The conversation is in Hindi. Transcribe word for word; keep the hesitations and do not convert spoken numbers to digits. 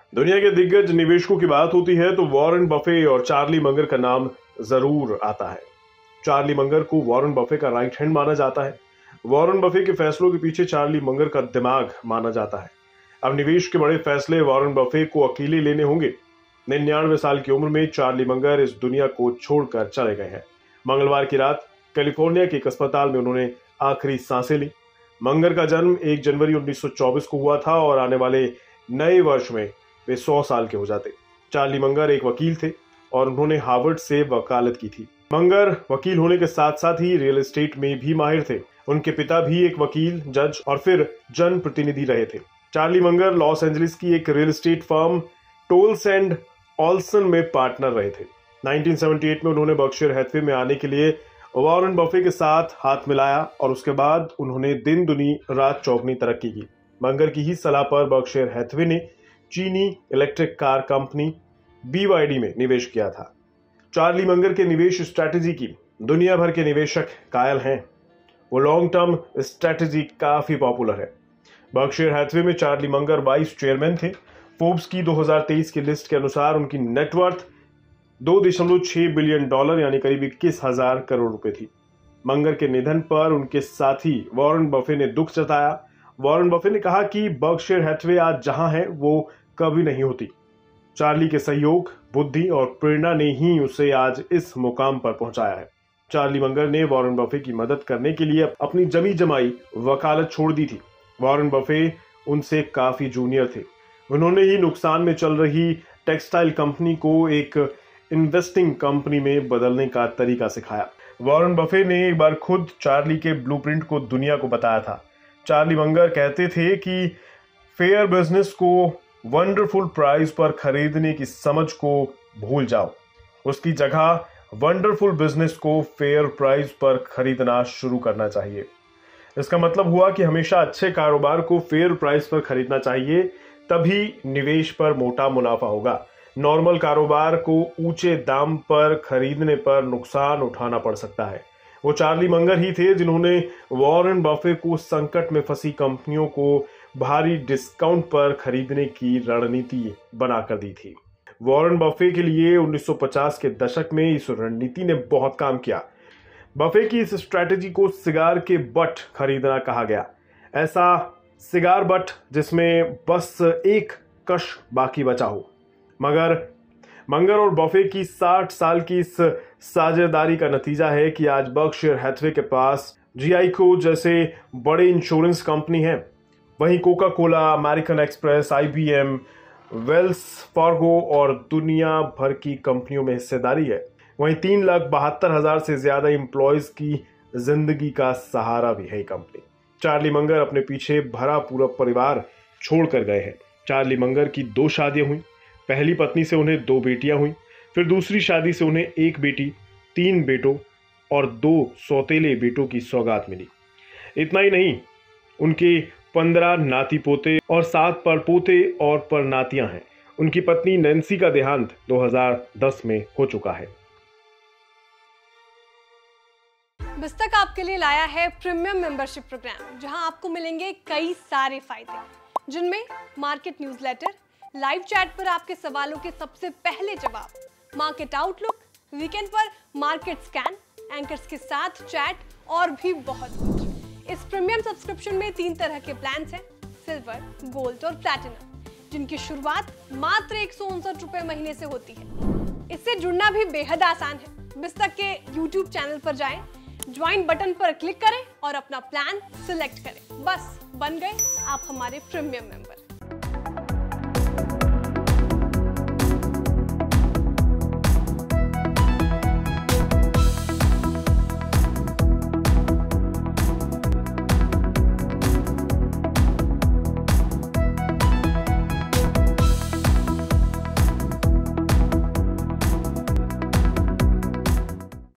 दुनिया के दिग्गज निवेशकों की बात होती है तो वॉरेन बफे और चार्ली मंगर का नाम जरूर आता है। चार्ली मंगर को वॉरेन बफे का राइट हैंड माना जाता है। वॉरेन बफे के फैसलों के पीछे चार्ली मंगर का दिमाग माना जाता है। अब निवेश के बड़े फैसले वॉरेन बफे को अकेले लेने होंगे। निन्यानवे साल की उम्र में चार्ली मंगर इस दुनिया को छोड़कर चले गए हैं। मंगलवार की रात कैलिफोर्निया के एक अस्पताल में उन्होंने आखिरी सांसें ली। मंगर का जन्म एक जनवरी उन्नीस सौ चौबीस को हुआ था और आने वाले नए वर्ष में वे सौ साल के हो जाते। चार्ली मंगर एक वकील थे और उन्होंने हार्वर्ड से वकालत की थी। मंगर वकील होने के साथ साथ ही रियल एस्टेट में भी माहिर थे। उनके पिता भी एक वकील, जज और फिर जनप्रतिनिधि रहे थे। चार्ली मंगर लॉस एंजलिस की एक real estate firm Tolles and Olson में पार्टनर रहे थे। उन्नीस सौ अठहत्तर में उन्होंने बर्कशायर हैथवे में आने के लिए वॉरेन बफे के साथ हाथ मिलाया और उसके बाद उन्होंने दिन दुनी रात चौगनी तरक्की की। मंगर की ही सलाह पर बर्कशायर हैथवे ने चीनी electric car company B Y D में निवेश किया था। चार्ली मंगर के निवेश स्ट्रैटेजी की दुनिया भर के निवेशक कायल हैं। वो लॉन्ग टर्म स्ट्रैटेजी काफी पॉपुलर है। बर्कशायर हैथवे में चार्ली मंगर वाइस चेयरमैन थे। फोर्ब्स की दो हज़ार तेईस की लिस्ट के अनुसार उनकी नेटवर्थ दो दशमलव छह बिलियन डॉलर यानी करीब इक्कीस हजार करोड़ रुपए थी। मंगर के निधन पर उनके साथी वॉरेन बफे ने दुख जताया। वॉरेन बफे ने कहा कि बर्कशायर हैथवे आज जहां है वो कभी नहीं होती। चार्ली के सहयोग, बुद्धि और प्रेरणा ने ही उसे आज इस मुकाम पर पहुंचाया है। चार्ली मंगर ने वॉरेन बफे की मदद करने के लिए अपनी जमी जमाई वकालत छोड़ दी थी। वॉरेन बफे उनसे काफी जूनियर थे। उन्होंने ही नुकसान में चल रही टेक्सटाइल कंपनी को एक इन्वेस्टिंग कंपनी में बदलने का तरीका सिखाया। वॉरेन बफे ने एक बार खुद चार्ली के ब्लूप्रिंट को दुनिया को बताया था। चार्ली मंगर कहते थे कि फेयर बिजनेस को वंडरफुल प्राइस पर खरीदने की समझ को भूल जाओ, उसकी जगह वंडरफुल बिजनेस को फेयर प्राइस पर खरीदना शुरू करना चाहिए। इसका मतलब हुआ कि हमेशा अच्छे कारोबार को फेयर प्राइस पर खरीदना चाहिए, तभी निवेश पर मोटा मुनाफा होगा। नॉर्मल कारोबार को ऊंचे दाम पर खरीदने पर नुकसान उठाना पड़ सकता है। वो चार्ली मंगर ही थे जिन्होंने वॉरेन बफे को संकट में फंसी कंपनियों को भारी डिस्काउंट पर खरीदने की रणनीति बनाकर दी थी। वॉरेन बफे के लिए उन्नीस सौ पचास के दशक में इस रणनीति ने बहुत काम किया। बफे की इस स्ट्रैटेजी को सिगार के बट खरीदना कहा गया। ऐसा सिगार बट जिसमें बस एक कश बाकी बचा हो। मगर मंगर और बफे की साठ साल की इस साझेदारी का नतीजा है कि आज बर्कशायर हैथवे के पास जी आई को जैसे बड़े इंश्योरेंस कंपनी हैं। वहीं Coca Cola, American Express, I B M, Wells Fargo और दुनिया भर की कंपनियों में हिस्सेदारी है। वहीं तीन लाख बहत्तर हजार से ज्यादा एम्प्लॉयज की जिंदगी का सहारा भी है कंपनी। चार्ली मंगर अपने पीछे भरा पूरा परिवार छोड़कर गए हैं। चार्ली मंगर की दो शादियां हुई। पहली पत्नी से उन्हें दो बेटियां हुई, फिर दूसरी शादी से उन्हें एक बेटी, तीन बेटों और दो सौतेले बेटों की सौगात मिली। इतना ही नहीं, उनके पंद्रह नाती पोते और सात परपोते और परनातियां हैं। उनकी पत्नी नैन्सी का देहांत दो हज़ार दस में हो चुका है। बिस्तक आपके लिए लाया है प्रीमियम मेंबरशिप प्रोग्राम, जहां आपको मिलेंगे कई सारे फायदे, जिनमें मार्केट न्यूज़लेटर, लाइव चैट पर आपके सवालों के सबसे पहले जवाब, मार्केट आउटलुक, वीकेंड पर मार्केट स्कैन, एंकर्स के साथ चैट और भी बहुत कुछ। इस प्रीमियम सब्सक्रिप्शन में तीन तरह के प्लान्स हैं, सिल्वर, गोल्ड और प्लैटिनम, जिनकी शुरुआत मात्र एक सौ उनसठ रुपए महीने से होती है। इससे जुड़ना भी बेहद आसान है। बिस्तक के यूट्यूब चैनल पर जाएं, ज्वाइन बटन पर क्लिक करें और अपना प्लान सिलेक्ट करें। बस बन गए आप हमारे प्रीमियम मेंबर।